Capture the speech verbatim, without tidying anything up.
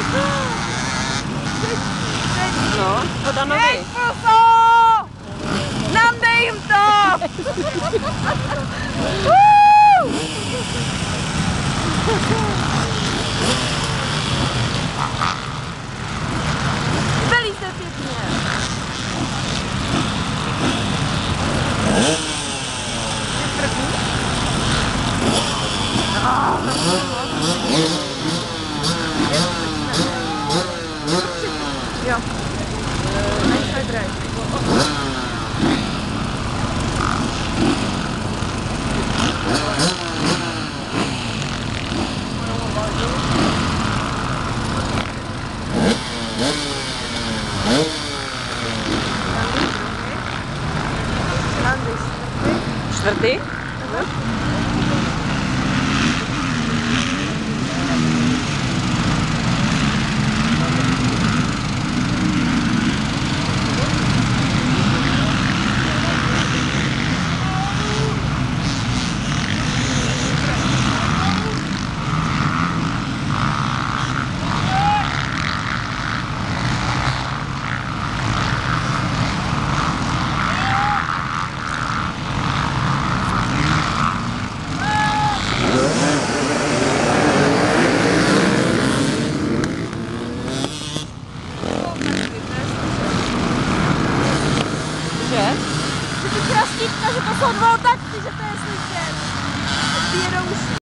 No, Vodanovi. Hej, puso! Nandej jim to! Velice pěkně. Jo. Nejsme drž. Čtvrtý? Že? Že ty krastítka, že to jsou dvou takty, že to je slyšet. Ty jedou